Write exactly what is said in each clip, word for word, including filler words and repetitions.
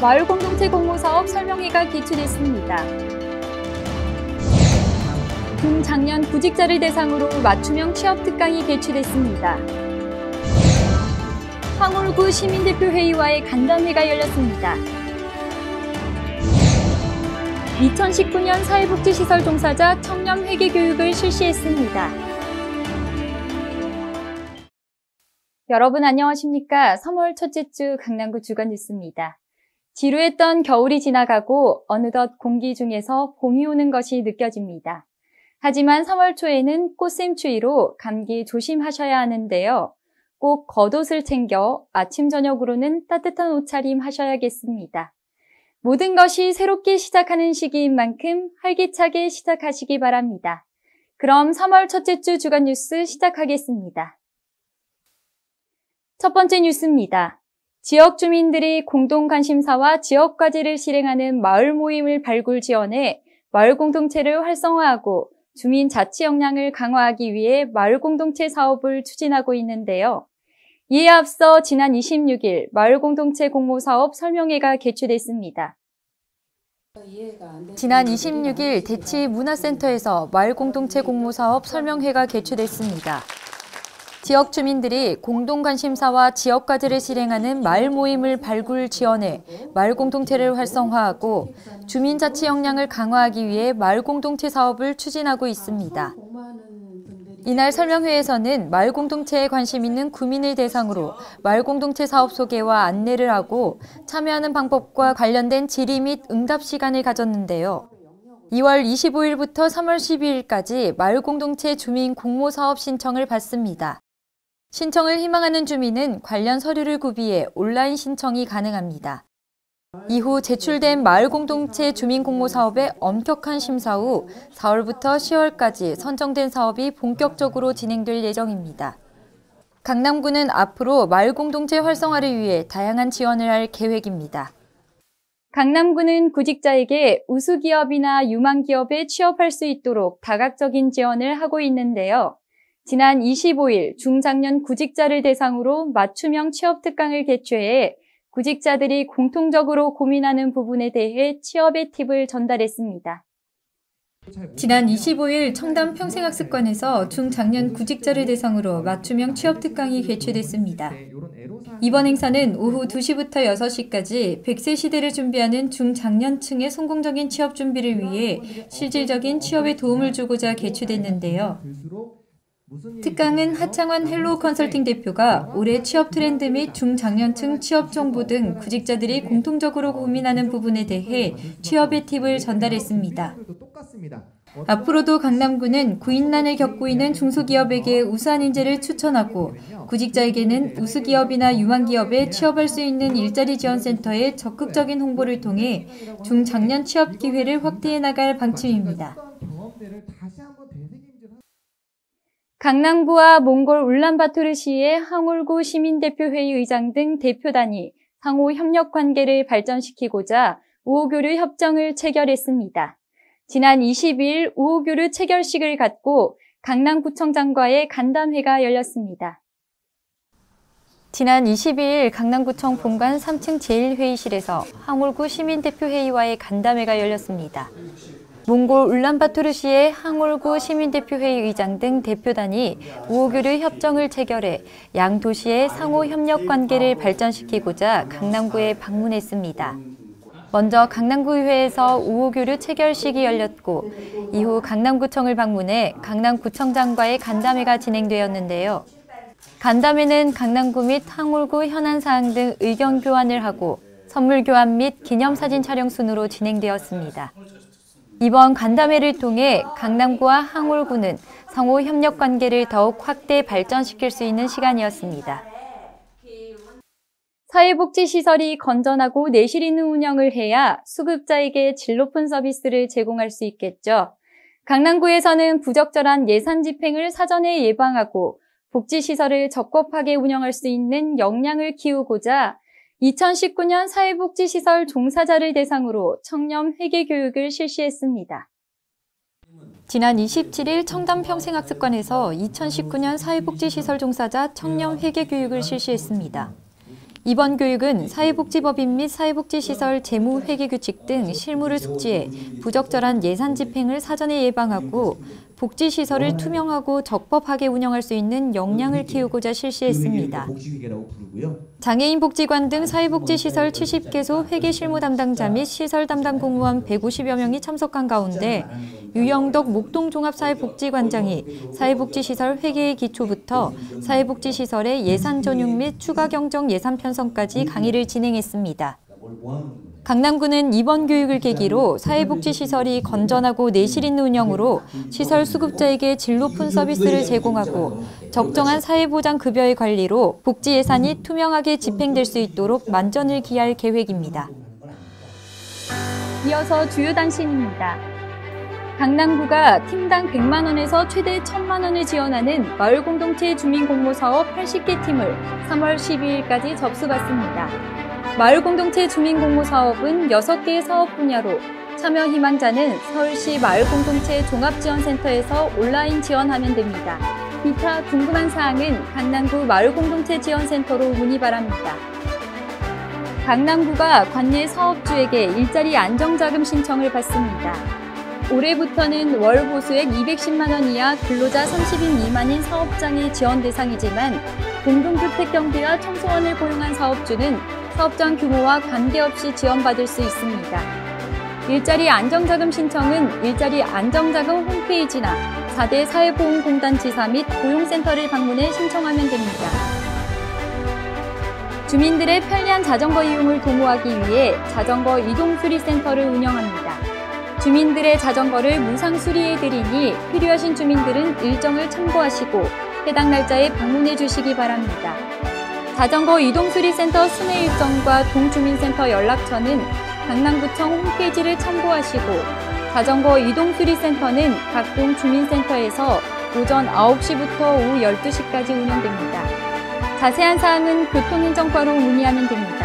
마을공동체 공모사업 설명회가 개최됐습니다. 중장년 구직자를 대상으로 맞춤형 취업 특강이 개최됐습니다. 황홀구 시민대표회의와의 간담회가 열렸습니다. 이천십구 년 사회복지시설 종사자 청년 회계 교육을 실시했습니다. 여러분 안녕하십니까? 삼월 첫째 주 강남구 주간 뉴스입니다. 지루했던 겨울이 지나가고 어느덧 공기 중에서 봄이 오는 것이 느껴집니다. 하지만 삼월 초에는 꽃샘추위로 감기 조심하셔야 하는데요. 꼭 겉옷을 챙겨 아침 저녁으로는 따뜻한 옷차림 하셔야겠습니다. 모든 것이 새롭게 시작하는 시기인 만큼 활기차게 시작하시기 바랍니다. 그럼 삼월 첫째 주 주간 뉴스 시작하겠습니다. 첫 번째 뉴스입니다. 지역 주민들이 공동 관심사와 지역 과제를 실행하는 마을 모임을 발굴 지원해 마을 공동체를 활성화하고 주민 자치 역량을 강화하기 위해 마을 공동체 사업을 추진하고 있는데요. 이에 앞서 지난 이십육 일 마을 공동체 공모사업 설명회가 개최됐습니다. 지난 이십육 일 대치 문화센터에서 마을 공동체 공모사업 설명회가 개최됐습니다. 지역 주민들이 공동 관심사와 지역 과제를 실행하는 마을 모임을 발굴 지원해 마을 공동체를 활성화하고 주민 자치 역량을 강화하기 위해 마을 공동체 사업을 추진하고 있습니다. 이날 설명회에서는 마을 공동체에 관심 있는 구민을 대상으로 마을 공동체 사업 소개와 안내를 하고 참여하는 방법과 관련된 질의 및 응답 시간을 가졌는데요. 이월 이십오일부터 삼월 십이일까지 마을 공동체 주민 공모 사업 신청을 받습니다. 신청을 희망하는 주민은 관련 서류를 구비해 온라인 신청이 가능합니다. 이후 제출된 마을 공동체 주민 공모 사업의 엄격한 심사 후 사월부터 시월까지 선정된 사업이 본격적으로 진행될 예정입니다. 강남구는 앞으로 마을 공동체 활성화를 위해 다양한 지원을 할 계획입니다. 강남구는 구직자에게 우수기업이나 유망기업에 취업할 수 있도록 다각적인 지원을 하고 있는데요. 지난 이십오일 중장년 구직자를 대상으로 맞춤형 취업 특강을 개최해 구직자들이 공통적으로 고민하는 부분에 대해 취업의 팁을 전달했습니다. 지난 이십오일 청담 평생학습관에서 중장년 구직자를 대상으로 맞춤형 취업 특강이 개최됐습니다. 이번 행사는 오후 두 시부터 여섯 시까지 백 세 시대를 준비하는 중장년층의 성공적인 취업 준비를 위해 실질적인 취업에 도움을 주고자 개최됐는데요. 특강은 하창원 헬로우 컨설팅 대표가 올해 취업 트렌드 및 중장년층 취업 정보 등 구직자들이 공통적으로 고민하는 부분에 대해 취업의 팁을 전달했습니다. 앞으로도 강남구는 구인난을 겪고 있는 중소기업에게 우수한 인재를 추천하고 구직자에게는 우수기업이나 유망기업에 취업할 수 있는 일자리 지원센터의 적극적인 홍보를 통해 중장년 취업 기회를 확대해 나갈 방침입니다. 강남구와 몽골 울란바토르시의 황홀구 시민대표회의 의장 등 대표단이 상호 협력 관계를 발전시키고자 우호교류 협정을 체결했습니다. 지난 이십이일 우호교류 체결식을 갖고 강남구청장과의 간담회가 열렸습니다. 지난 이십이일 강남구청 본관 삼 층 제일 회의실에서 황홀구 시민대표회의와의 간담회가 열렸습니다. 몽골 울란바토르시의 황홀구 시민대표회의 의장 등 대표단이 우호교류 협정을 체결해 양 도시의 상호 협력 관계를 발전시키고자 강남구에 방문했습니다. 먼저 강남구의회에서 우호교류 체결식이 열렸고 이후 강남구청을 방문해 강남구청장과의 간담회가 진행되었는데요. 간담회는 강남구 및 황홀구 현안 사항 등 의견 교환을 하고 선물 교환 및 기념사진 촬영 순으로 진행되었습니다. 이번 간담회를 통해 강남구와 황홀구는 상호 협력 관계를 더욱 확대 발전시킬 수 있는 시간이었습니다. 사회복지시설이 건전하고 내실 있는 운영을 해야 수급자에게 질 높은 서비스를 제공할 수 있겠죠. 강남구에서는 부적절한 예산 집행을 사전에 예방하고 복지시설을 적법하게 운영할 수 있는 역량을 키우고자 이천십구 년 사회복지시설 종사자를 대상으로 청년 회계 교육을 실시했습니다. 지난 이십칠일 청담 평생학습관에서 이천십구 년 사회복지시설 종사자 청년 회계 교육을 실시했습니다. 이번 교육은 사회복지법인 및 사회복지시설 재무회계규칙 등 실무를 숙지해 부적절한 예산 집행을 사전에 예방하고 복지시설을 투명하고 적법하게 운영할 수 있는 역량을 키우고자 실시했습니다. 장애인 복지관 등 사회복지시설 칠십 개소 회계 실무 담당자 및 시설 담당 공무원 백오십여 명이 참석한 가운데 유영덕 목동종합사회복지관장이 사회복지시설 회계의 기초부터 사회복지시설의 예산 전용 및 추가 경정 예산 편성까지 강의를 진행했습니다. 강남구는 이번 교육을 계기로 사회복지시설이 건전하고 내실 있는 운영으로 시설 수급자에게 질 높은 서비스를 제공하고 적정한 사회보장 급여의 관리로 복지 예산이 투명하게 집행될 수 있도록 만전을 기할 계획입니다. 이어서 주요 단신입니다. 강남구가 팀당 백만 원에서 최대 천만 원을 지원하는 마을공동체 주민공모사업 팔십 개 팀을 삼월 십이일까지 접수받습니다. 마을공동체 주민공모사업은 여섯 개의 사업 분야로 참여 희망자는 서울시 마을공동체 종합지원센터에서 온라인 지원하면 됩니다. 기타 궁금한 사항은 강남구 마을공동체 지원센터로 문의 바랍니다. 강남구가 관내 사업주에게 일자리 안정자금 신청을 받습니다. 올해부터는 월 보수액 이백십만 원 이하 근로자 삼십 인 미만인 사업장이 지원 대상이지만 공동주택 경비와 청소원을 고용한 사업주는 사업장 규모와 관계없이 지원받을 수 있습니다. 일자리 안정자금 신청은 일자리 안정자금 홈페이지나 사 대 사회보험공단 지사 및 고용센터를 방문해 신청하면 됩니다. 주민들의 편리한 자전거 이용을 도모하기 위해 자전거 이동수리센터를 운영합니다. 주민들의 자전거를 무상 수리해드리니 필요하신 주민들은 일정을 참고하시고 해당 날짜에 방문해 주시기 바랍니다. 자전거 이동수리센터 순회 일정과 동주민센터 연락처는 강남구청 홈페이지를 참고하시고 자전거 이동수리센터는 각 동주민센터에서 오전 아홉 시부터 오후 열두 시까지 운영됩니다. 자세한 사항은 교통행정과로 문의하면 됩니다.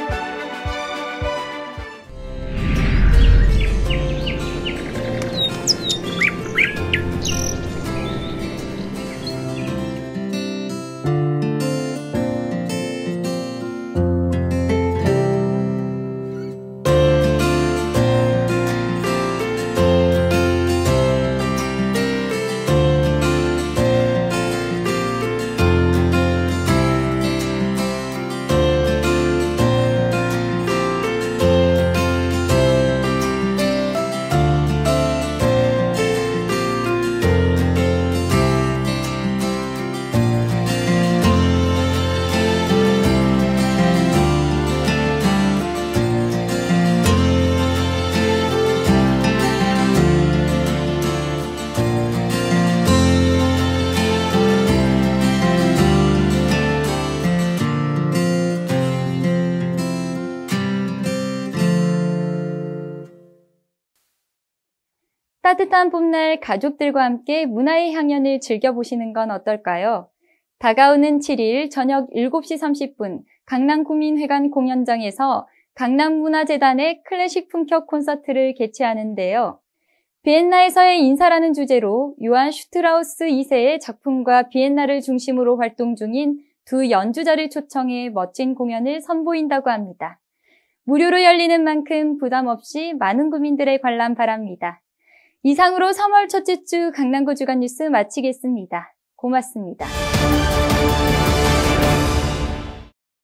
따뜻한 봄날 가족들과 함께 문화의 향연을 즐겨보시는 건 어떨까요? 다가오는 칠일 저녁 일곱 시 삼십 분 강남구민회관 공연장에서 강남문화재단의 클래식 품격 콘서트를 개최하는데요. 비엔나에서의 인사라는 주제로 요한 슈트라우스 이 세의 작품과 비엔나를 중심으로 활동 중인 두 연주자를 초청해 멋진 공연을 선보인다고 합니다. 무료로 열리는 만큼 부담 없이 많은 구민들의 관람 바랍니다. 이상으로 삼월 첫째 주 강남구 주간 뉴스 마치겠습니다. 고맙습니다.